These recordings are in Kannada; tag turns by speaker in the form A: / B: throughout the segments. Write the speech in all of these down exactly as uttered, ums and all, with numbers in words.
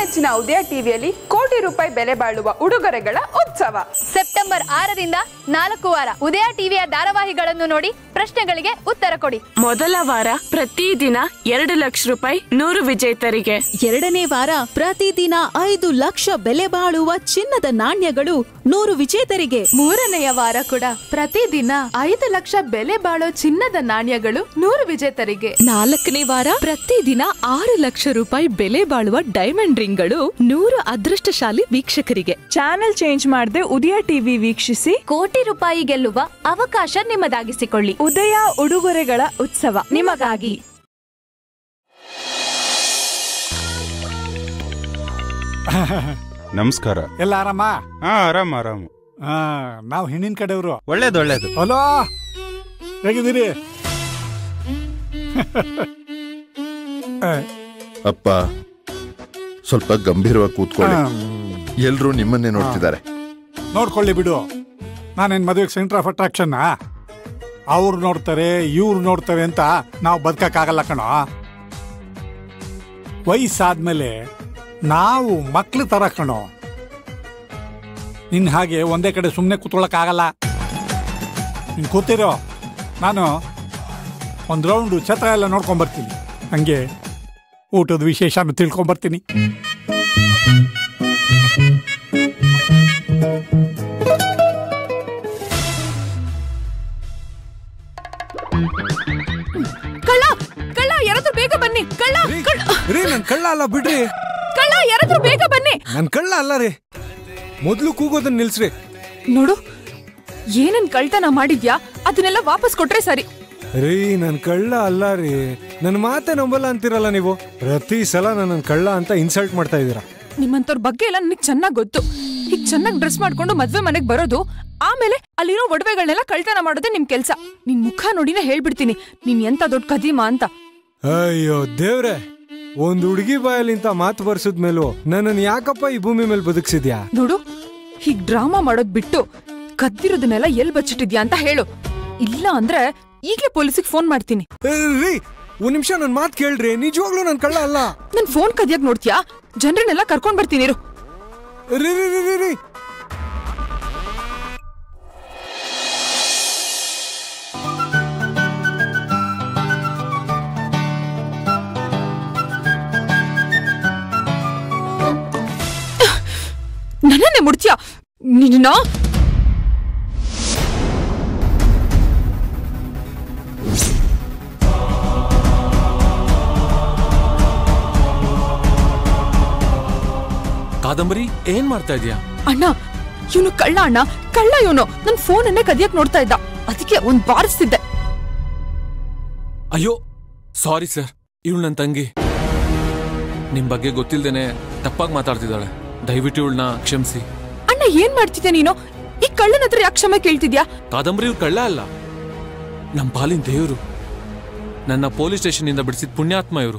A: ನೆಚ್ಚಿನ ಉದಯ ಟಿವಿಯಲ್ಲಿ ಕೋಟಿ ರೂಪಾಯಿ ಬೆಲೆ ಬಾಳುವ ಉಡುಗೊರೆಗಳ ಉತ್ಸವ
B: ಸೆಪ್ಟೆಂಬರ್ ಆರರಿಂದ ನಾಲ್ಕು ವಾರ ಉದಯ ಟಿವಿಯ ಧಾರಾವಾಹಿಗಳನ್ನು ನೋಡಿ ಪ್ರಶ್ನೆಗಳಿಗೆ ಉತ್ತರ ಕೊಡಿ.
C: ಮೊದಲ ವಾರ ಪ್ರತಿದಿನ ಎರಡು ಲಕ್ಷ ರೂಪಾಯಿ ನೂರು ವಿಜೇತರಿಗೆ.
D: ಎರಡನೇ ವಾರ ಪ್ರತಿದಿನ ಐದು ಲಕ್ಷ ಬೆಲೆ ಬಾಳುವ ಚಿನ್ನದ ನಾಣ್ಯಗಳು ನೂರು ವಿಜೇತರಿಗೆ.
E: ಮೂರನೆಯ ವಾರ ಕೂಡ ಪ್ರತಿದಿನ ಐದು ಲಕ್ಷ ಬೆಲೆ ಬಾಳೋ ಚಿನ್ನದ ನಾಣ್ಯಗಳು ನೂರು ವಿಜೇತರಿಗೆ.
D: ನಾಲ್ಕನೇ ವಾರ ಪ್ರತಿದಿನ ಆರು ಲಕ್ಷ ರೂಪಾಯಿ ಬೆಲೆ ಬಾಳುವ ಡೈಮಂಡ್ ರಿಂಗ್ಗಳು ನೂರು ಅದೃಷ್ಟಶಾಲಿ ವೀಕ್ಷಕರಿಗೆ.
C: ಚಾನೆಲ್ ಚೇಂಜ್ ಮಾಡದೆ ಉದಯ ಟಿವಿ ವೀಕ್ಷಿಸಿ
B: ಕೋಟಿ ರೂಪಾಯಿ ಗೆಲ್ಲುವ ಅವಕಾಶ ನಿಮ್ಮದಾಗಿಸಿಕೊಳ್ಳಿ.
C: ಉದಯ ಉಡುಗೊರೆಗಳ ಉತ್ಸವ ನಿಮಗಾಗಿ.
F: ನಮಸ್ಕಾರ.
G: ಎಲ್ಲ ಆರಾಮ?
F: ಹಾ, ಆರಾಮ ಆರಾಮ.
G: ಹಾ, ನಾವು ಹೆಣ್ಣಿನ ಕಡೆಯವರು.
F: ಒಳ್ಳೇದು ಒಳ್ಳೇದು.
G: ಹಲೋ, ಹೇಗಿದ್ದೀರಿ?
H: ಅಪ್ಪ, ಸ್ವಲ್ಪ ಗಂಭೀರವಾಗಿ ಕೂತ್ಕೊಳ್ಳಿ. ಎಲ್ರೂ ನಿಮ್ಮನ್ನೇ ನೋಡ್ತಿದ್ದಾರೆ.
G: ನೋಡ್ಕೊಳ್ಳಿ ಬಿಡು. ನಾನೇನ್ ಮದುವೆಗೆ ಸೆಂಟರ್ ಆಫ್ ಅಟ್ರಾಕ್ಷನ್? ಅವ್ರು ನೋಡ್ತಾರೆ, ಇವ್ರು ನೋಡ್ತಾರೆ ಅಂತ ನಾವು ಬದುಕಕ್ಕಾಗಲ್ಲ ಕಣೋ. ವಯಸ್ಸಾದ್ಮೇಲೆ ನಾವು ಮಕ್ಳು ತರ ಕಣೋ. ನಿನ್ ಹಾಗೆ ಒಂದೇ ಕಡೆ ಸುಮ್ಮನೆ ಕೂತ್ಕೊಳ್ಳೋಕ್ಕಾಗಲ್ಲ. ನೀನ್ ಕೂತಿರೋ, ನಾನು ಒಂದು ರೌಂಡು ಛತ್ರ ಎಲ್ಲ ನೋಡ್ಕೊಂಬರ್ತೀನಿ. ಹಂಗೆ ಊಟದ ವಿಶೇಷ ತಿಳ್ಕೊಂಬರ್ತೀನಿ.
E: ಕಳ್ಳ ಕಳ್ಳ ಯಾರಾದ್ರೂ ಬೇಗ ಬನ್ನಿ. ಕಳ್ಳ
I: ರೀ, ನನ್ ಕಳ್ಳ ಅಲ್ಲ ಬಿಡ್ರಿ.
E: ಕಳ್ಳ ಯಾರಾದ್ರೂ ಬೇಗ ಬನ್ನಿ.
I: ನನ್ ಕಳ್ಳ ಅಲ್ಲ ರೀ. ಮೊದ್ಲು ಕೂಗೋದನ್ನ ನಿಲ್ಸ್ರಿ.
E: ನೋಡು, ಏನನ್ ಕಳ್ತನ ಮಾಡಿದ್ಯಾ ಅದನ್ನೆಲ್ಲ ವಾಪಸ್ ಕೊಟ್ರೆ ಸರಿ.
I: ರೀ, ನನ್ ಕಳ್ಳ ಅಲ್ಲ ರೀ. ನನ್ ಮಾತೆ ನಂಬಲ್ಲ ಅಂತಿರಲ್ಲ ನೀವು. ಪ್ರತಿ ಸಲ ನನ್ನ ಕಳ್ಳ ಅಂತ ಇನ್ಸಲ್ಟ್ ಮಾಡ್ತಾ ಇದೀರಾ.
E: ನಿಮ್ಮಂತವ್ರ ಬಗ್ಗೆ ಎಲ್ಲ ನನಗೆ ಚೆನ್ನಾಗ್ ಗೊತ್ತು. ಈಗ ಚೆನ್ನಾಗಿ ಡ್ರೆಸ್ ಮಾಡ್ಕೊಂಡು ಮದ್ವೆ ಮನೆಗ್ ಬರೋದು, ಆಮೇಲೆ ಅಲ್ಲಿರೋ ಒಡವೆಗಳನ್ನೆಲ್ಲ ಕಳ್ತನ ಮಾಡೋದೇ ನಿಮ್ ಕೆಲ್ಸ. ನಿನ್ ಮುಖ ನೋಡಿನೇ ಹೇಳ್ಬಿಡ್ತೀನಿ ನೀನ್ ಎಂತ ದೊಡ್ಡ ಕದೀಮ ಅಂತ.
I: ಅಯ್ಯೋ ದೇವ್ರೆ, ಒಂದ್ ಹುಡುಗಿ ಬಾಯಲ್ಲಿಂತ ಮಾತು ಬರ್ಸದ್ಮೇಲೂ ನನ್ನನ್ ಯಾಕಪ್ಪ ಈ ಭೂಮಿ ಮೇಲೆ ಬದುಕ್ಸಿದ್ಯಾ?
E: ನೋಡು, ಹೀಗ್ ಡ್ರಾಮಾ ಮಾಡೋದ್ ಬಿಟ್ಟು ಕದ್ದಿರೋದನ್ನೆಲ್ಲ ಎಲ್ ಬಚ್ಚಿಟ್ಟಿದ್ಯಾ ಅಂತ ಹೇಳು. ಇಲ್ಲ ಅಂದ್ರೆ ಈಗ್ಲೇ ಪೊಲೀಸಿಗೆ ಫೋನ್ ಮಾಡ್ತೀನಿ.
I: ರೀ, ಒಂದ್ ನಿಮಿಷ ನನ್ ಮಾತ್ ಕೇಳ್ರಿ. ನಿಜವಾಗ್ಲೂ ನನ್ ಕಳ್ಳ ಅಲ್ಲ.
E: ನನ್ ಫೋನ್ ಕದಿಯಾಕ್ ನೋಡ್ತೀಯಾ? ಜನರನ್ನೆಲ್ಲ ಕರ್ಕೊಂಡ್ ಬರ್ತೀನಿ.
I: ರೀ ರೀ ರೀ ರೀ ರೀ
E: ನನ್ನೇ ಮುಡ್ತೀಯಾ ನಿನ್ನ?
J: ಕಾದಂಬರಿ, ಏನ್ ಮಾಡ್ತಾ ಇದೀಯಾ?
E: ಅಣ್ಣ, ಇವನು ಕಳ್ಳ ಅಣ್ಣ, ಕಳ್ಳ ಇವನು. ನನ್ ಫೋನ್ ಅನ್ನೇ ಕದಿಯಕ್ ನೋಡ್ತಾ ಇದ್ದ, ಅದಕ್ಕೆ ಒಂದ್ ಬಾರಿಸ್ತಿದ್ದೆ.
J: ಅಯ್ಯೋ ಸಾರಿ ಸರ್, ಇವಳು ನನ್ ತಂಗಿ. ನಿಮ್ ಬಗ್ಗೆ ಗೊತ್ತಿಲ್ದೇನೆ ತಪ್ಪಾಗಿ ಮಾತಾಡ್ತಿದ್ದಾಳೆ. ದಯವಿಟ್ಟು ಇವಳನ್ನ ಕ್ಷಮಿಸಿ.
E: ಅಣ್ಣ, ಏನ್ ಮಾಡ್ತಿದ್ಯಾ ನೀನು? ಈ ಕಳ್ಳನ ಹತ್ರ ಯಾಕೆ ಕ್ಷಮೆ ಕೇಳ್ತಿದ್ಯಾ?
J: ಕಾದಂಬರಿ, ಇವ್ರು ಕಳ್ಳ ಅಲ್ಲ, ನಮ್ ಪಾಲಿನ ದೇವ್ರು. ನನ್ನ ಪೊಲೀಸ್ ಸ್ಟೇಷನ್ ಇಂದ ಬಿಡಿಸಿದ ಪುಣ್ಯಾತ್ಮ ಇವರು.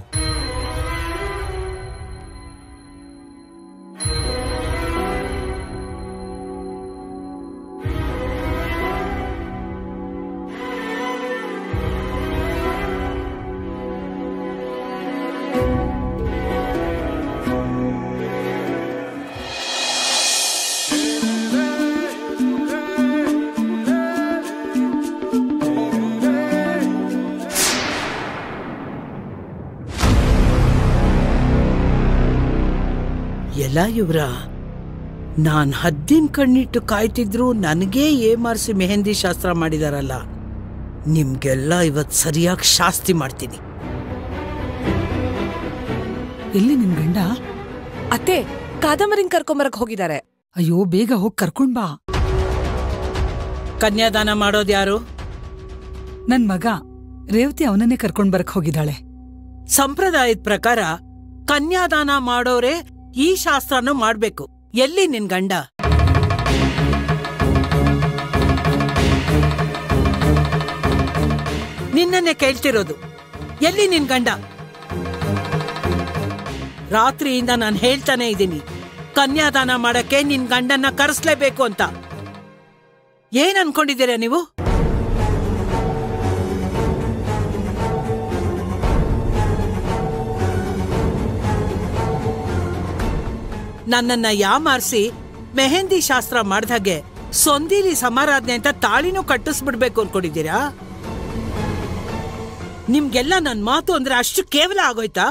K: ಎಲ್ಲ ಇವ್ರ ನಾನ್ ಹದ್ದಿನ ಕಣ್ಣಿಟ್ಟು ಕಾಯ್ತಿದ್ರು ನನಗೇ ಏಮಾರಿಸಿ ಮೆಹಂದಿ ಶಾಸ್ತ್ರ ಮಾಡಿದಾರಲ್ಲ. ನಿಮ್ಗೆಲ್ಲ ಇವತ್ ಸರಿಯಾಗಿ ಶಾಸ್ತಿ ಮಾಡ್ತೀನಿ.
L: ಎಲ್ಲಿ ನಿನ್ ಗಂಡ?
E: ಅತ್ತೆ, ಕಾದಂಬರಿನ್ ಕರ್ಕೊಂಬರಕ್ ಹೋಗಿದ್ದಾರೆ.
L: ಅಯ್ಯೋ, ಬೇಗ ಹೋಗಿ ಕರ್ಕೊಂಡ್ ಬಾ.
K: ಕನ್ಯಾದಾನ ಮಾಡೋದ್ಯಾರು?
L: ನನ್ ಮಗ ರೇವತಿ ಅವನನ್ನೇ ಕರ್ಕೊಂಡ್ ಬರಕ್ ಹೋಗಿದ್ದಾಳೆ.
K: ಸಂಪ್ರದಾಯದ ಪ್ರಕಾರ ಕನ್ಯಾದಾನ ಮಾಡೋರೆ ಈ ಶಾಸ್ತ್ರನೂ ಮಾಡ್ಬೇಕು. ಎಲ್ಲಿ ನಿನ್ ಗಂಡ? ನಿನ್ನನ್ನೇ ಕೇಳ್ತಿರೋದು, ಎಲ್ಲಿ ನಿನ್ ಗಂಡ? ರಾತ್ರಿಯಿಂದ ನಾನು ಹೇಳ್ತಾನೆ ಇದ್ದೀನಿ, ಕನ್ಯಾದಾನ ಮಾಡಕ್ಕೆ ನಿನ್ ಗಂಡನ್ನ ಕರೆಸ್ಲೇಬೇಕು ಅಂತ. ಏನ್ ಅನ್ಕೊಂಡಿದ್ದೀರಾ ನೀವು? ನನ್ನನ್ನ ಯಾಮಾರಿಸಿ ಮೆಹಂದಿ ಶಾಸ್ತ್ರ ಮಾಡ್ದಾಗೆ ಸೊಂದಿಲಿ ಸಮಾರಾಧನೆ ಅಂತ ತಾಳಿನೂ ಕಟ್ಟಿಸ್ಬಿಡ್ಬೇಕು ಅನ್ಕೊಂಡಿದ್ದೀರಾ? ನಿಮ್ಗೆಲ್ಲ ನನ್ ಮಾತು ಅಂದ್ರೆ ಅಷ್ಟು ಕೇವಲ ಆಗೋಯ್ತಾ?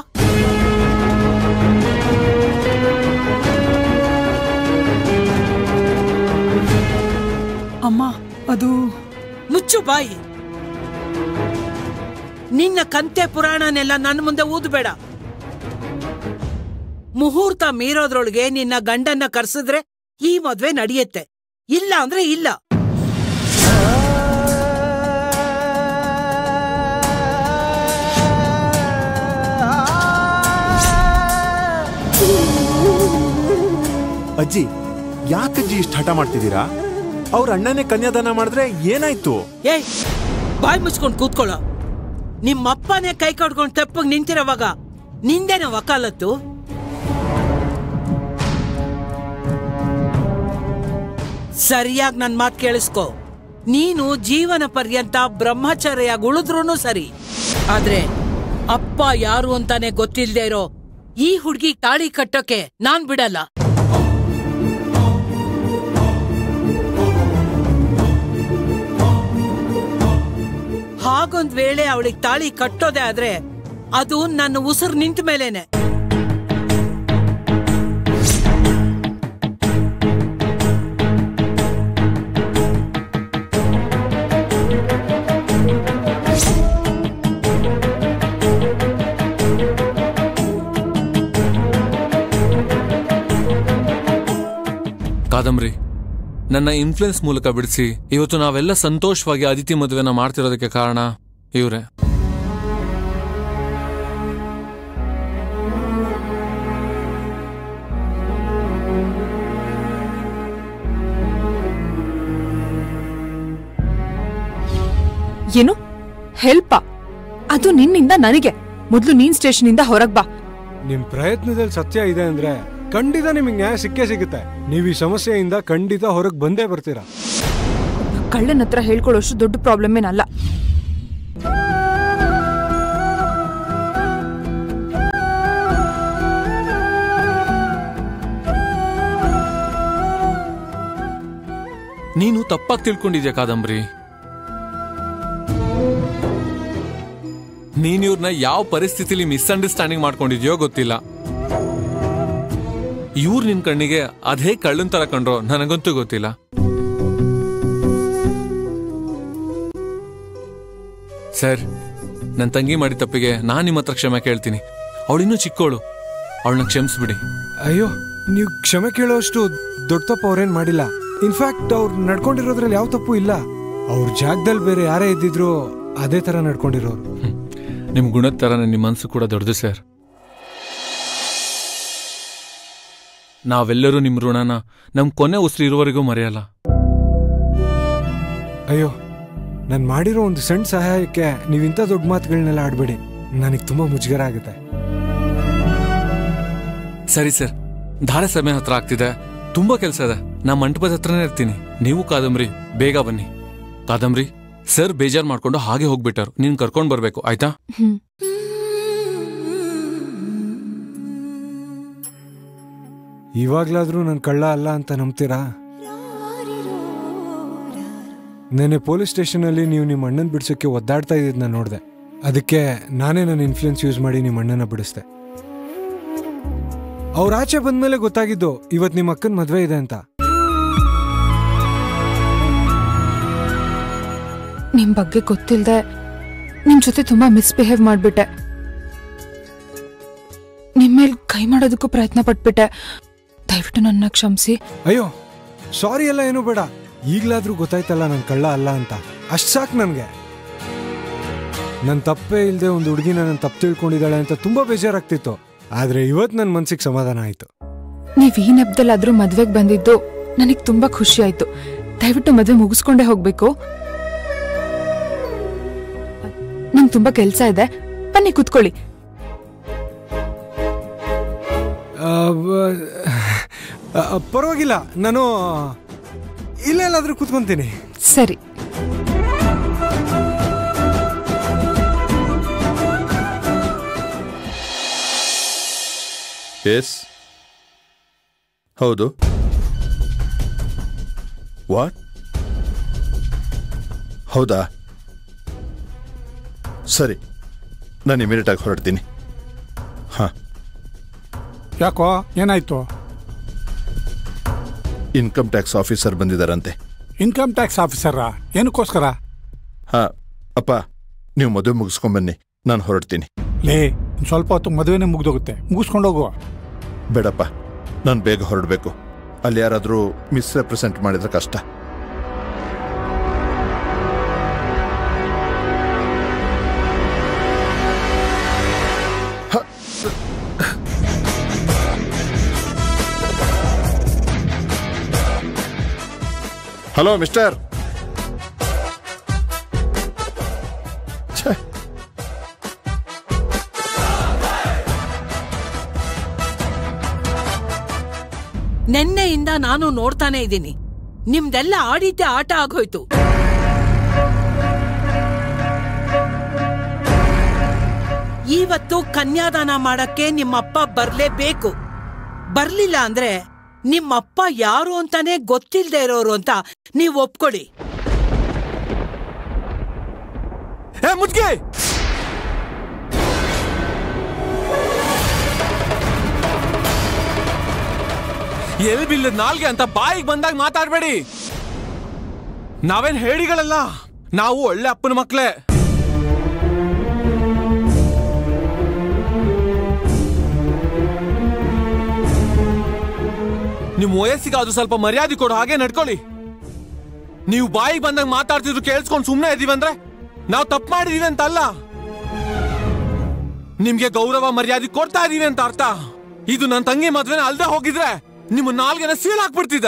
L: ಅಮ್ಮ ಅದು
K: ಮುಚ್ಚು ಬಾಯಿ. ನಿನ್ನ ಕಂತೆ ಪುರಾಣನೆಲ್ಲ ನನ್ನ ಮುಂದೆ ಊದ್ಬೇಡ. ಮುಹೂರ್ತ ಮೀರೋದ್ರೊಳಗೆ ನಿನ್ನ ಗಂಡನ್ನ ಕರ್ಸಿದ್ರೆ ಈ ಮದ್ವೆ ನಡೆಯುತ್ತೆ, ಇಲ್ಲ ಅಂದ್ರೆ ಇಲ್ಲ.
M: ಅಜ್ಜಿ, ಯಾಕಜ್ಜಿ ಇಷ್ಟು ಹಠ ಮಾಡ್ತಿದ್ದೀರಾ? ಅವ್ರ ಅಣ್ಣನೇ ಕನ್ಯಾದಾನ ಮಾಡಿದ್ರೆ ಏನಾಯ್ತು?
K: ಏಯ್, ಬಾಯ್ ಮುಚ್ಕೊಂಡು ಕೂತ್ಕೊಳ್ಳ. ನಿಮ್ಮಪ್ಪನೇ ಕೈ ಕಡ್ಕೊಂಡು ತೆಪ್ಪಗ್ ನಿಂತಿರೋವಾಗ ನಿಂದೇನ ವಕಾಲತ್ತು? ಸರಿಯಾಗಿ ನನ್ ಮಾತು ಕೇಳಿಸ್ಕೊ. ನೀನು ಜೀವನ ಪರ್ಯಂತ ಬ್ರಹ್ಮಚರ್ಯಾಗಿ ಉಳಿದ್ರೂ ಸರಿ, ಆದ್ರೆ ಅಪ್ಪ ಯಾರು ಅಂತಾನೆ ಗೊತ್ತಿಲ್ದೇ ಇರೋ ಈ ಹುಡ್ಗಿ ತಾಳಿ ಕಟ್ಟೋಕೆ ನಾನ್ ಬಿಡಲ್ಲ. ಹಾಗೊಂದ್ ವೇಳೆ ಅವಳಿಗೆ ತಾಳಿ ಕಟ್ಟೋದೆ ಆದ್ರೆ ಅದು ನನ್ನ ಉಸಿರು ನಿಂತ ಮೇಲೇನೆ.
J: ಕಾದಂಬರಿ, ನನ್ನ ಇನ್ಫ್ಲುಯೆನ್ಸ್ ಮೂಲಕ ಬಿಡಿಸಿ ಇವತ್ತು ನಾವೆಲ್ಲ ಸಂತೋಷವಾಗಿ ಅದಿತಿ ಮದುವೆನ ಮಾಡ್ತಿರೋದಕ್ಕೆ ಕಾರಣ ಇವ್ರೆ.
E: ಏನು ಹೆಲ್ಪ್? ಅದು ನಿನ್ನಿಂದ ನನಗೆ. ಮೊದ್ಲು ನೀನ್ ಸ್ಟೇಷನ್ ಇಂದ ಹೊರಗ್ ಬಾ.
I: ನಿಮ್ ಪ್ರಯತ್ನದಲ್ಲಿ ಸತ್ಯ ಇದೆ ಅಂದ್ರೆ ಖಂಡಿತ ನಿಮಗೆ ನ್ಯಾಯ ಸಿಕ್ಕೇ ಸಿಗುತ್ತೆ. ನೀವು ಈ ಸಮಸ್ಯೆಯಿಂದ ಖಂಡಿತ ಹೊರಗೆ ಬಂದೇ ಬರ್ತೀರಾ.
E: ಕಳ್ಳನ ಹತ್ರ ಹೇಳ್ಕೊಳ್ಳೋಷ್ಟು ದೊಡ್ಡ ಪ್ರಾಬ್ಲಮ್ ಏನಲ್ಲ.
J: ನೀನು ತಪ್ಪಾಗಿ ತಿಳ್ಕೊಂಡಿದ್ಯಾ ಕಾದಂಬರಿ. ನೀನಿವ್ರನ್ನ ಯಾವ ಪರಿಸ್ಥಿತಿಲಿ ಮಿಸ್ಅಂಡರ್ಸ್ಟ್ಯಾಂಡಿಂಗ್ ಮಾಡ್ಕೊಂಡಿದ್ಯೋ ಗೊತ್ತಿಲ್ಲ. ಇವ್ರು ನಿನ್ ಕಣ್ಣಿಗೆ ಅದೇ ಕಳ್ಳನ್ ತರ ಕಂಡ್ರೋ ನನಗಂತೂ ಗೊತ್ತಿಲ್ಲ. ಸರ್, ನನ್ನ ತಂಗಿ ಮಾಡಿದ ತಪ್ಪಿಗೆ ನಾನ್ ನಿಮ್ಮ ಹತ್ರ ಕ್ಷಮೆ ಕೇಳ್ತೀನಿ. ಅವಳಿನ್ನೂ ಚಿಕ್ಕವಳು, ಅವಳನ್ನ ಕ್ಷಮಿಸ್ಬಿಡಿ.
I: ಅಯ್ಯೋ, ನೀವು ಕ್ಷಮೆ ಕೇಳೋಷ್ಟು ದೊಡ್ಡ ತಪ್ಪು ಅವ್ರೇನ್ ಮಾಡಿಲ್ಲ. ಇನ್ಫ್ಯಾಕ್ಟ್ ಅವ್ರು ನಡ್ಕೊಂಡಿರೋದ್ರಲ್ಲಿ ಯಾವ ತಪ್ಪು ಇಲ್ಲ. ಅವ್ರ ಜಾಗದಲ್ಲಿ ಬೇರೆ ಯಾರೇ ಇದ್ದಿದ್ರು ಅದೇ ತರ ನಡ್ಕೊಂಡಿರೋರು.
J: ನಿಮ್ ಗುಣದ ತರ ನಿಮ್ಮ ಮನಸ್ಸು ಕೂಡ ದೊಡ್ಡದು ಸರ್. ನಾವೆಲ್ಲರೂ ನಿಮ್ ಋಣನ ನಮ್ ಕೊನೆ ಉಸಿರು ಇರುವವರೆಗೂ ಮರೆಯಲ್ಲ.
I: ಅಯ್ಯೋ, ನಾನು ಮಾಡಿರೋ ಒಂದು ಸಣ್ಣ ಸಹಾಯಕ್ಕೆ ನೀವಿಂಥ ದೊಡ್ಡ ಮಾತುಗಳನ್ನೆಲ್ಲ ಆಡ್ಬೇಡಿ. ನನಗೆ ತುಂಬಾ ಮುಜುಗರ ಆಗುತ್ತೆ.
J: ಸರಿ ಸರ್, ಧಾರೆ ಸಮಯ ಹತ್ರ ಆಗ್ತಿದೆ, ತುಂಬಾ ಕೆಲಸ ಇದೆ. ನಾ ಮಂಟಪದ ಹತ್ರನೇ ಇರ್ತೀನಿ. ನೀವು ಕಾದಂಬರಿ ಬೇಗ ಬನ್ನಿ. ಕಾದಂಬರಿ, ಸರ್ ಬೇಜಾರ್ ಮಾಡ್ಕೊಂಡು ಹಾಗೆ ಹೋಗ್ಬಿಟ್ಟಾರು. ನೀನ್ ಕರ್ಕೊಂಡ್ ಬರ್ಬೇಕು, ಆಯ್ತಾ?
I: ಇವಾಗ್ಲಾದ್ರೂ ನನ್ ಕಳ್ಳ ಅಲ್ಲ ಅಂತ ನಂಬ್ತೀರಾ? ನೆನ್ನೆ ಪೊಲೀಸ್ ಸ್ಟೇಷನ್ ಅಲ್ಲಿ ನೀವು ನಿಮ್ಮ ಅಣ್ಣನ ಬಿಡ್ಸೋಕೆ ಒದ್ದಾಡ್ತಾ ಇದ್ದಿದ್ನ ನೋಡ್ದೆ. ಅದಕ್ಕೆ ನಾನೇ ನನ್ನ ಇನ್ಫ್ಲುಯೆನ್ಸ್ ಯೂಸ್ ಮಾಡಿ ನಿಮ್ಮ ಅಣ್ಣನ ಬಿಡಿಸ್ದೆ. ಅವ್ರ ಆಚೆ ಬಂದ್ಮೇಲೆ ಗೊತ್ತಾಗಿದ್ದು ಇವತ್ ನಿಮ್ಮ ಅಕ್ಕನ ಮದ್ವೆ ಇದೆ ಅಂತ.
E: ನಿಮ್ ಬಗ್ಗೆ ಗೊತ್ತಿಲ್ದೆ ನಿಮ್ ಜೊತೆ ತುಂಬಾ ಮಿಸ್ಬಿಹೇವ್ ಮಾಡ್ಬಿಟ್ಟೆ. ನಿಮ್ಮೇಲ್ ಕೈ ಮಾಡೋದಕ್ಕೂ ಪ್ರಯತ್ನ ಪಟ್ಬಿಟ್ಟೆ. ದಯವಿಟ್ಟು ನನ್ನ ಕ್ಷಮಿಸಿ.
I: ಅಯ್ಯೋ, ಸಾರಿ ಎಲ್ಲ ಏನು ಬೇಡ. ಈಗ್ಲಾದ್ರೂ ಗೊತ್ತಾಯ್ತಲ್ಲ ನನ್ ಕಳ್ಳ ಅಲ್ಲ ಅಂತ, ಅಷ್ಟ್ ಸಾಕು ನನ್ಗೆ. ನನ್ ತಪ್ಪೇ ಇಲ್ದೆ ಒಂದು ಹುಡುಗಿ ನನ್ನ ತಪ್ಪು ತಿಳ್ಕೊಂಡಿದ್ದಾಳೆ ಅಂತ ತುಂಬಾ ಬೇಜಾರಾಗ್ತಿತ್ತು. ಆದ್ರೆ ಇವತ್ ನನ್ ಮನ್ಸಿಗೆ ಸಮಾಧಾನ ಆಯ್ತು.
E: ನೀವ್ ಈ ನೆಪದಲ್ಲಾದ್ರೂ ಮದ್ವೆಗ್ ಬಂದಿದ್ದು ನನಗ್ ತುಂಬಾ ಖುಷಿ ಆಯ್ತು. ದಯವಿಟ್ಟು ಮದ್ವೆ ಮುಗಿಸ್ಕೊಂಡೇ ಹೋಗ್ಬೇಕು. ನಂಗೆ ತುಂಬಾ ಕೆಲ್ಸ ಇದೆ, ಬನ್ನಿ ಕುತ್ಕೊಳ್ಳಿ.
I: ಪರವಾಗಿಲ್ಲ, ನಾನು ಇಲ್ಲೆಲ್ಲಾದ್ರೂ ಕುತ್ಕೊಂತೀನಿ.
E: ಸರಿ.
H: ಎಸ್ ಹೌದು. ವಾಟ್? ಹೌದಾ? ಸರಿ, ನಾನು ಇಮಿಡಿಯೇಟ್ ಆಗಿ ಹೊರಡ್ತೀನಿ. ಹಾ.
G: ಯಾಕೋ ಏನಾಯ್ತು?
H: ಇನ್ಕಮ್ ಟ್ಯಾಕ್ಸ್ ಆಫೀಸರ್ ಬಂದಿದ್ದಾರಂತೆ.
G: ಇನ್ಕಮ್ ಟ್ಯಾಕ್ಸ್ ಆಫೀಸರಾ? ಏನಕ್ಕೋಸ್ಕರ?
H: ಹಾ ಅಪ್ಪ, ನೀವು ಮದುವೆ ಮುಗಿಸ್ಕೊಂಬನ್ನಿ, ನಾನು ಹೊರಡ್ತೀನಿ.
G: ಲೇ, ಸ್ವಲ್ಪ ಹೊತ್ತು ಮದುವೆನೇ ಮುಗ್ದೋಗುತ್ತೆ, ಮುಗಿಸ್ಕೊಂಡೋಗುವ.
H: ಬೇಡಪ್ಪ, ನಾನು ಬೇಗ ಹೊರಡಬೇಕು. ಅಲ್ಲಿ ಯಾರಾದರೂ ಮಿಸ್ರೆಪ್ರೆಸೆಂಟ್ ಮಾಡಿದ್ರೆ ಕಷ್ಟ. Hello mister.
K: ನೆನ್ನೆಯಿಂದ ನಾನು ನೋಡ್ತಾನೆ ಇದ್ದೀನಿ. ನಿಮ್ದೆಲ್ಲ ಆಡಿದ್ದೆ ಆಟ ಆಗೋಯ್ತು. ಇವತ್ತು ಕನ್ಯಾದಾನ ಮಾಡಕ್ಕೆ ನಿಮ್ಮಪ್ಪ ಬರ್ಲೇಬೇಕು. ಬರ್ಲಿಲ್ಲ ಅಂದ್ರೆ ನಿಮ್ಮಪ್ಪ ಯಾರು ಅಂತಾನೆ ಗೊತ್ತಿಲ್ಲದೆ ಇರೋರು ಅಂತ ನೀವು ಒಪ್ಕೊಳ್ಳಿ.
J: ಮುಚ್ಗೆ. ಎಲ್ ಬಿಲ್ಲದ ನಾಲ್ಗೆ ಅಂತ ಬಾಯಿಗೆ ಬಂದಾಗ ಮಾತಾಡ್ಬೇಡಿ. ನಾವೇನ್ ಹೇಳಿಗಳಲ್ಲ, ನಾವು ಒಳ್ಳೆ ಅಪ್ಪನ ಮಕ್ಳೇ. ನಿಮ್ ವಯಸ್ಸಿಗೆ ಅದು ಸ್ವಲ್ಪ ಮರ್ಯಾದೆ ಕೊಡು, ಹಾಗೆ ನಡ್ಕೊಳ್ಳಿ. ನೀವು ಬಾಯಿಗೆ ಬಂದಾಗ ಮಾತಾಡ್ತಿದ್ರು ಕೇಳಿಸ್ಕೊಂಡು ಸುಮ್ಮನೆ ಇದೀವಂದ್ರೆ ನಾವು ತಪ್ಪು ಮಾಡಿದೀವಿ ಅಂತ ಅಲ್ಲ, ನಿಮ್ಗೆ ಗೌರವ ಮರ್ಯಾದೆ ಕೊಡ್ತಾ ಇದೀವಿ ಅಂತ ಅರ್ಥ. ಇದು ನನ್ನ ತಂಗಿ ಮದ್ವೆನ ಅಲ್ದೆ ಹೋಗಿದ್ರೆ ನಿಮ್ಮ ನಾಲ್ಗೆನ ಸೀಲ್ ಹಾಕ್ಬಿಡ್ತಿದ್ದೆ.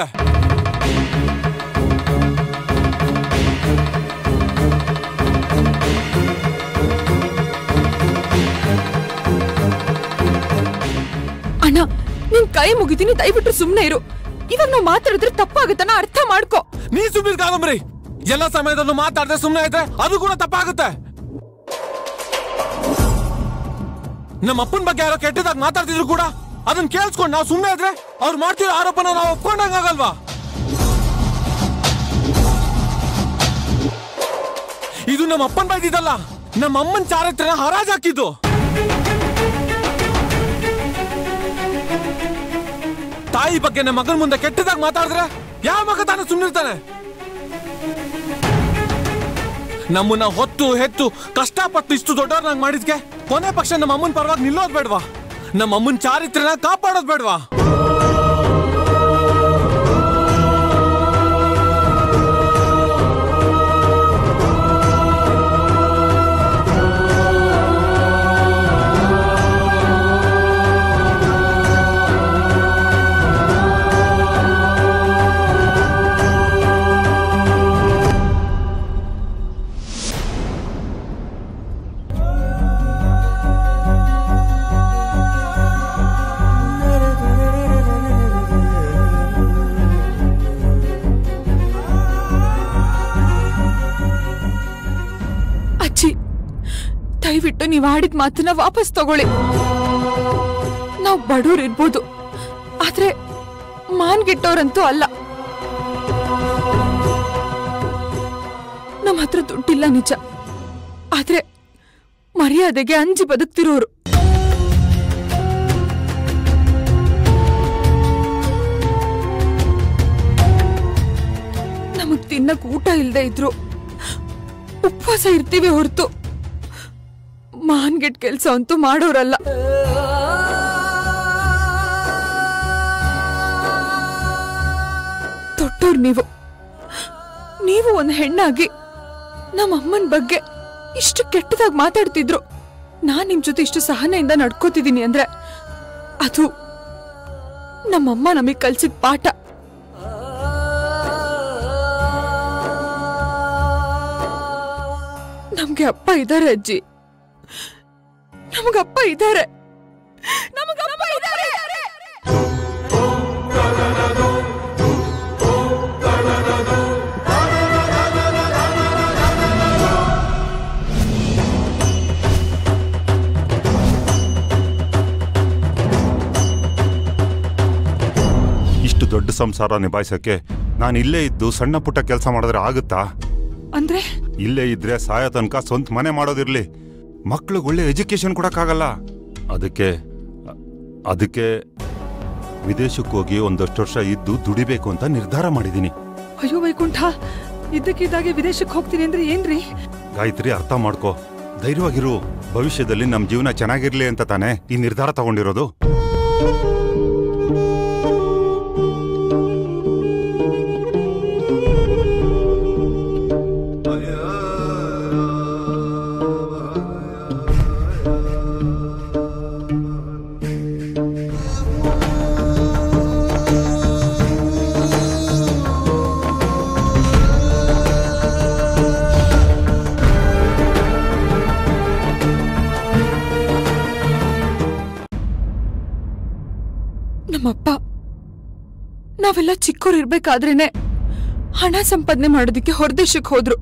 E: ಅಣ್ಣ, ನಿನ್ ಕೈ ಮುಗಿತೀನಿ, ದಯವಿಟ್ಟು ಸುಮ್ನೆ ಇರು. ಇವಾಗ ನಾವು ಮಾತಾಡಿದ್ರೆ ತಪ್ಪಾಗುತ್ತನ ಅರ್ಥ ಮಾಡ್ಕೋ.
J: ನೀ ಸುಮ್ಮನೆ ಕಾದಂಬರಿ, ಎಲ್ಲ ಸಮಯದಲ್ಲೂ ಮಾತಾಡದೆ ಸುಮ್ಮನೆ ಇದ್ರೆ ಅದು ಕೂಡ ತಪ್ಪಾಗುತ್ತೆ. ನಮ್ಮ ಅಪ್ಪನ ಬಗ್ಗೆ ಯಾರೋ ಕೆಟ್ಟದಾಗ ಮಾತಾಡ್ತಿದ್ರು ಕೂಡ ಅದನ್ನ ಕೇಳಿಸ್ಕೊಂಡು ನಾವು ಸುಮ್ಮನೆ ಇದ್ರೆ ಅವ್ರು ಮಾಡ್ತಿರೋ ಆರೋಪನ ನಾವು ಒಪ್ಕೊಂಡಂಗಾಗಲ್ವಾ? ಇದು ನಮ್ಮ ಅಪ್ಪನ ಬೈದಿದ್ದಲ್ಲ, ನಮ್ಮ ಅಮ್ಮನ ಚಾರಿತ್ರನ ಹರಾಜ್ ಹಾಕಿದ್ದು. ತಾಯಿ ಬಗ್ಗೆ ನಮ್ಮ ಮಗನ ಮುಂದೆ ಕೆಟ್ಟದಾಗ ಮಾತಾಡಿದ್ರೆ ಯಾವ ಮಗ ತಾನು ಸುಮ್ಮನಿರ್ತಾನೆ? ನಮ್ಮನ್ನ ಹೊತ್ತು ಹೆತ್ತು ಕಷ್ಟಪಟ್ಟು ಇಷ್ಟು ದೊಡ್ಡವ್ರನ್ನಾಗಿ ಮಾಡಿದ್ಕೆ ಕೊನೆ ಪಕ್ಷ ನಮ್ಮ ಅಮ್ಮನ ಪರವಾಗಿ ನಿಲ್ಲೋದ್ ಬೇಡ್ವಾ? ನಮ್ಮ ಅಮ್ಮನ ಚಾರಿತ್ರನ ಕಾಪಾಡೋದ್ ಬೇಡ್ವಾ?
E: ದಯವಿಟ್ಟು ನೀವು ಆಡಿದ ಮಾತನ್ನ ವಾಪಸ್ ತಗೊಳ್ಳಿ. ನಾವು ಬಡವ್ರು ಇರ್ಬೋದು, ಆದ್ರೆ ಮಾನ್ಗೆಟ್ಟವ್ರಂತೂ ಅಲ್ಲ. ನಮ್ಮ ಹತ್ರ ದುಡ್ಡಿಲ್ಲ ನಿಜ, ಆದ್ರೆ ಮರ್ಯಾದೆಗೆ ಅಂಜಿ ಬದುಕ್ತಿರೋರು. ನಮಗ್ ತಿನ್ನಕ್ ಊಟ ಇಲ್ದೇ ಇದ್ರು ಉಪವಾಸ ಇರ್ತೀವಿ ಹೊರತು ಮಾನ್ಗೆಟ್ ಕೆಲ್ಸ ಅಂತೂ ಮಾಡೋರಲ್ಲ. ದೊಡ್ಡೋರ್ ನೀವು ನೀವು ಒಂದ್ ಹೆಣ್ಣಾಗಿ ನಮ್ಮ ಅಮ್ಮನ ಬಗ್ಗೆ ಇಷ್ಟು ಕೆಟ್ಟದಾಗಿ ಮಾತಾಡ್ತಿದ್ರು. ನಾನ್ ನಿಮ್ ಜೊತೆ ಇಷ್ಟು ಸಹನೆಯಿಂದ ನಡ್ಕೋತಿದ್ದೀನಿ ಅಂದ್ರೆ ಅದು ನಮ್ಮಮ್ಮ ನಮಗ್ ಕಲ್ಸಿದ ಪಾಠ. ನಮ್ಗೆ ಅಪ್ಪ ಇದ್ದಾರೆ ಅಜ್ಜಿ, ನಮಗಪ್ಪ ಇದ್ದಾರೆ, ನಮಗಪ್ಪ ಇದ್ದಾರೆ.
N: ದೊಡ್ಡ ಸಂಸಾರ ನಿಭಾಯಿಸಕ್ಕೆ ನಾನು ಇಲ್ಲೇ ಇದ್ದು ಸಣ್ಣ ಪುಟ್ಟ ಕೆಲಸ ಮಾಡಿದ್ರೆ ಆಗುತ್ತಾ?
E: ಅಂದ್ರೆ
N: ಇಲ್ಲೇ ಇದ್ರೆ ಸಾಯೋ ತನಕ ಸ್ವಂತ ಮನೆ ಮಾಡೋದಿರ್ಲಿ, ಮಕ್ಳಿಗೆ ಒಳ್ಳೆ ಎಜುಕೇಶನ್ ಕೊಡಕ್ಕಾಗಲ್ಲ. ಅದಕ್ಕೆ ಅದಕ್ಕೆ ವಿದೇಶಕ್ಕೆ ಹೋಗಿ ಒಂದಷ್ಟು ವರ್ಷ ಇದ್ದು ದುಡಿಬೇಕು ಅಂತ ನಿರ್ಧಾರ ಮಾಡಿದ್ದೀನಿ.
E: ಅಯ್ಯೋ ವೈಕುಂಠ, ಇದ್ದಕ್ಕಿದ್ದಾಗೆ ವಿದೇಶಕ್ಕೆ ಹೋಗ್ತೀನಿ ಅಂದ್ರೆ ಏನ್ರಿ?
N: ಗಾಯತ್ರಿ, ಅರ್ಥ ಮಾಡ್ಕೋ, ಧೈರ್ಯವಾಗಿರು. ಭವಿಷ್ಯದಲ್ಲಿ ನಮ್ಮ ಜೀವನ ಚೆನ್ನಾಗಿರ್ಲಿ ಅಂತ ತಾನೇ ಈ ನಿರ್ಧಾರ ತಗೊಂಡಿರೋದು.
E: ನಮ್ಮಪ್ಪ ನಾವೆಲ್ಲ ಚಿಕ್ಕೋರು ಇರ್ಬೇಕಾದ್ರೇನೆ ಹಣ ಸಂಪಾದನೆ ಮಾಡೋದಿಕ್ಕೆ ಹೊರದೇಶಕ್ಕೆ ಹೋದ್ರು.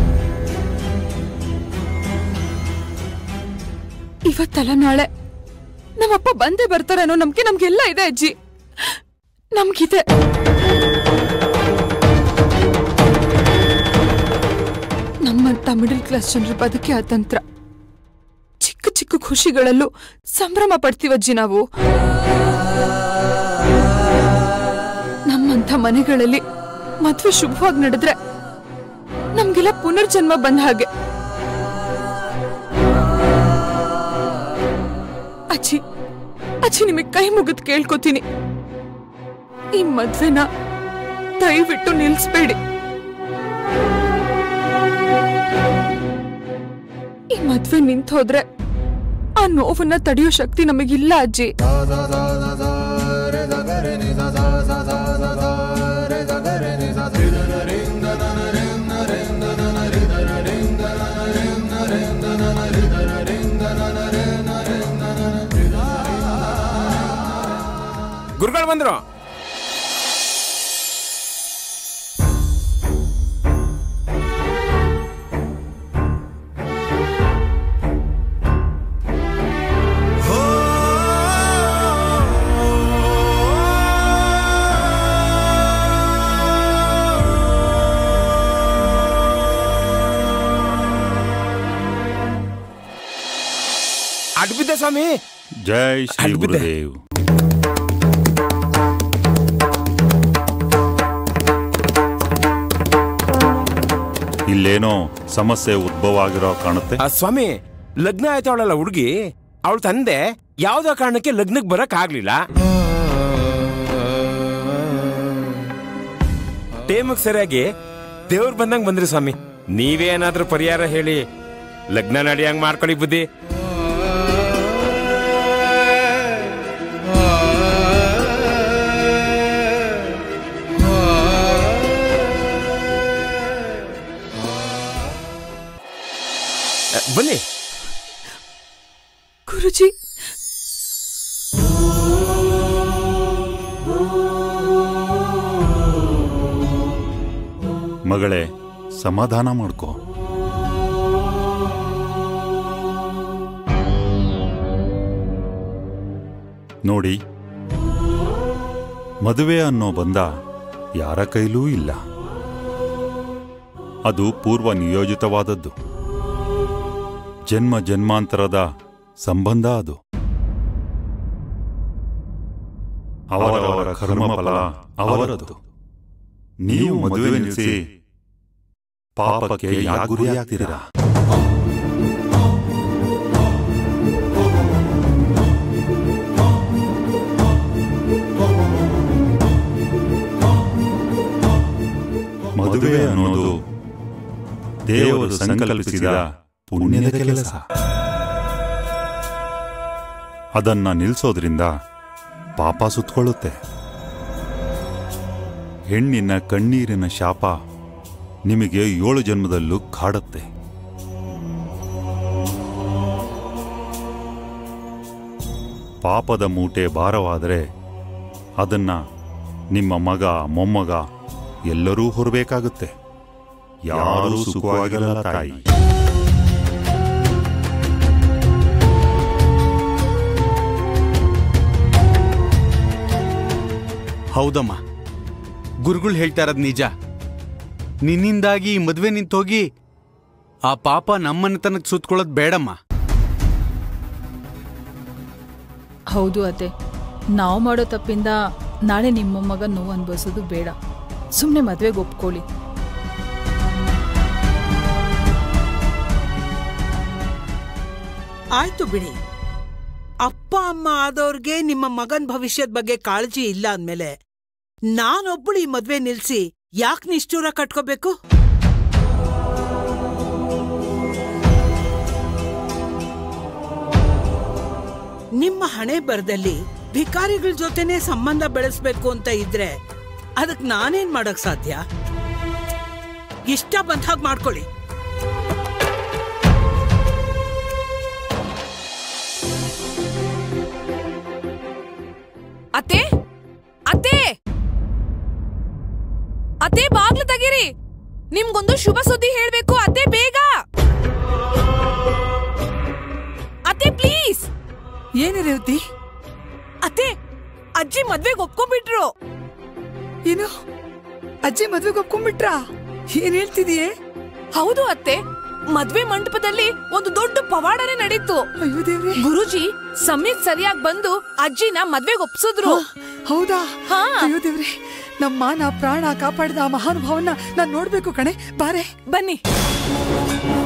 E: ಇವತ್ತಲ್ಲ ನಾಳೆ ನಮ್ಮಪ್ಪ ಬಂದೇ ಬರ್ತಾರೆ ಅನ್ನೋ ನಂಬಿಕೆ ನಮ್ಗೆಲ್ಲ ಇದೆ ಅಜ್ಜಿ, ನಮ್ಗಿದೆ. ನಮ್ಮಂತ ಮಿಡಲ್ ಕ್ಲಾಸ್ ಜನರ ಬದುಕಿ ಅತಂತ್ರ. ಚಿಕ್ಕ ಚಿಕ್ಕ ಖುಷಿಗಳಲ್ಲೂ ಸಂಭ್ರಮ ಪಡ್ತೀವಜ್ಜಿ ನಾವು. ನಮ್ಮಂಥ ಮನೆಗಳಲ್ಲಿ ಮದ್ವೆ ಶುಭವಾಗಿ ನಡೆದ್ರೆ ನಮ್ಗೆಲ್ಲ ಪುನರ್ಜನ್ಮ ಬಂದ ಹಾಗೆ. ಅಜ್ಜಿ ಅಜ್ಜಿ ನಿಮಗೆ ಕೈ ಮುಗಿದು ಕೇಳ್ಕೊತೀನಿ, ಈ ಮದ್ವೆನ ದಯವಿಟ್ಟು ನಿಲ್ಸ್ಬೇಡಿ. ಈ ಮದ್ವೆ ನಿಂತು ಹೋದ್ರೆ ಆ ನೋವನ್ನ ತಡೆಯೋ ಶಕ್ತಿ ನಮಗಿಲ್ಲ ಅಜ್ಜಿ.
O: ಗುರುಗಳು ಬಂದ್ರು. ಅಡ್ಬಿದ್ದೆ ಸ್ವಾಮಿ.
N: ಜೈ ಶ್ರೀ ಗುರುದೇವ್. ಇಲ್ಲೇನೋ ಸಮಸ್ಯೆ ಉದ್ಭವ ಆಗಿರೋ ಕಾಣುತ್ತೆ.
O: ಸ್ವಾಮಿ, ಲಗ್ನ ಆಯ್ತವಳಲ್ಲ ಹುಡುಗಿ, ಅವಳ ತಂದೆ ಯಾವ್ದೋ ಕಾರಣಕ್ಕೆ ಲಗ್ನಕ್ಕೆ ಬರಕ್ ಆಗ್ಲಿಲ್ಲ. ಟೇಮಕ್ ಸರಿಯಾಗಿ ದೇವ್ರು ಬಂದಂಗ್ ಬಂದ್ರಿ ಸ್ವಾಮಿ. ನೀವೇ ಏನಾದ್ರೂ ಪರಿಹಾರ ಹೇಳಿ ಲಗ್ನ ನಡಿಯಂಗ್ ಮಾಡ್ಕೊಳ್ಳಿ ಬುದ್ಧಿ. ಬನ್ನಿ
E: ಗುರುಜಿ.
N: ಮಗಳೇ, ಸಮಾಧಾನ ಮಾಡ್ಕೋ. ನೋಡಿ, ಮದುವೆ ಅನ್ನೋ ಬಂಧ ಯಾರ ಕೈಲೂ ಇಲ್ಲ. ಅದು ಪೂರ್ವ ನಿಯೋಜಿತವಾದದ್ದು, ಜನ್ಮ ಜನ್ಮಾಂತರದ ಸಂಬಂಧ. ಅದು ಅವರವರ ಕರ್ಮಫಲ ಅವರದ್ದು. ನೀವು ಮದುವೆ ನಿಲ್ಲಿಸಿ ಪಾಪಕ್ಕೆ ಯಾಕೆ ಗುರಿಯಾಗ್ತೀರಾ? ಮದುವೆ ಅನ್ನೋದು ದೇವರು ಸಂಕಲ್ಪಿಸಿದ ಪುಣ್ಯದ ಕೆಲಸ. ಅದನ್ನ ನಿಲ್ಲಿಸೋದ್ರಿಂದ ಪಾಪ ಸುತ್ತಕೊಳ್ಳುತ್ತೆ. ಹೆಣ್ಣಿನ ಕಣ್ಣೀರಿನ ಶಾಪ ನಿಮಗೆ ಏಳು ಜನ್ಮದಲ್ಲೂ ಕಾಡುತ್ತೆ. ಪಾಪದ ಮೂಟೆ ಭಾರವಾದರೆ ಅದನ್ನ ನಿಮ್ಮ ಮಗ ಮೊಮ್ಮಗ ಎಲ್ಲರೂ ಹೊರಬೇಕಾಗುತ್ತೆ. ಯಾರೂ ಸುಖವಾಗಿರಲ್ಲ ತಾಯಿ.
P: ಹೌದಮ್ಮ, ಗುರುಗಳು ಹೇಳ್ತಾ ಇರೋದು ನಿಜ. ನಿನ್ನಿಂದಾಗಿ ಈ ಮದ್ವೆ ನಿಂತೋಗಿ ಆ ಪಾಪ ನಮ್ಮನೆತನಕ್ಕೆ ಸುತ್ಕೊಳ್ಳೋದು ಬೇಡಮ್ಮ.
E: ಹೌದು ಅತ್ತೆ, ನಾವು ಮಾಡೋ ತಪ್ಪಿಂದ ನಾಳೆ ನಿಮ್ಮ ಮಗ ನೋವು ಅನುಭವಿಸೋದು ಬೇಡ. ಸುಮ್ಮನೆ ಮದ್ವೆಗೆ ಒಪ್ಕೊಳ್ಳಿ.
K: ಆಯ್ತು ಬಿಡಿ. ಅಪ್ಪ ಅಮ್ಮ ಆದವ್ರಿಗೆ ನಿಮ್ಮ ಮಗನ್ ಭವಿಷ್ಯದ ಬಗ್ಗೆ ಕಾಳಜಿ ಇಲ್ಲ ಅಂದ್ಮೇಲೆ ನಾನೊಬ್ಬಳು ಈ ಮದ್ವೆ ನಿಲ್ಸಿ ಯಾಕೆ ನಿಷ್ಠೂರ ಕಟ್ಕೋಬೇಕು? ನಿಮ್ಮ ಹಣೆ ಬರದಲ್ಲಿ ಭಿಕಾರಿಗಳ ಜೊತೆನೆ ಸಂಬಂಧ ಬೆಳೆಸ್ಬೇಕು ಅಂತ ಇದ್ರೆ ಅದಕ್ಕೆ ನಾನೇನ್ ಮಾಡಕ್ ಸಾಧ್ಯ? ಇಷ್ಟ ಬಂದ ಹಾಗೆ ಮಾಡ್ಕೊಳ್ಳಿ.
D: ಅತ್ತೆ ಅತ್ತೆ ಅತ್ತೆ ಬಾಗ್ಲು ತೆಗೀರಿ. ನಿಮ್ಗೊಂದು ಶುಭ ಸುದ್ದಿ ಹೇಳ್ಬೇಕು ಅತ್ತೆ, ಬೇಗ ಅತ್ತೆ ಪ್ಲೀಸ್.
L: ಏನು ರೇವತಿ?
D: ಅತ್ತೆ, ಅಜ್ಜಿ ಮದ್ವೆಗೆ ಒಪ್ಕೊಂಡ್ಬಿಟ್ರು.
L: ಏನು ಅಜ್ಜಿ ಮದ್ವೆಗೆ ಒಪ್ಕೊಂಡ್ಬಿಟ್ರಾ? ಏನ್ ಹೇಳ್ತಿದೀಯೇ?
D: ಹೌದು ಅತ್ತೆ, ಮದ್ವೆ ಮಂಟಪದಲ್ಲಿ ಒಂದು ದೊಡ್ಡ ಪವಾಡನೆ ನಡೀತು. ಗುರುಜಿ ಸಮಯಕ್ಕೆ ಸರಿಯಾಗಿ ಬಂದು ಅಜ್ಜಿನ ಮದ್ವೆಗೆ ಒಪ್ಸಿದ್ರು.
L: ಹೌದಾ? ಅಯ್ಯೋ ದೇವ್ರೆ, ನಮ್ಮ ಮಾನ ಪ್ರಾಣ ಕಾಪಾಡಿದ ಆ ಮಹಾನುಭಾವನ ನಾನ್ ನೋಡ್ಬೇಕು ಕಣೆ. ಬಾರೆ
D: ಬನ್ನಿ.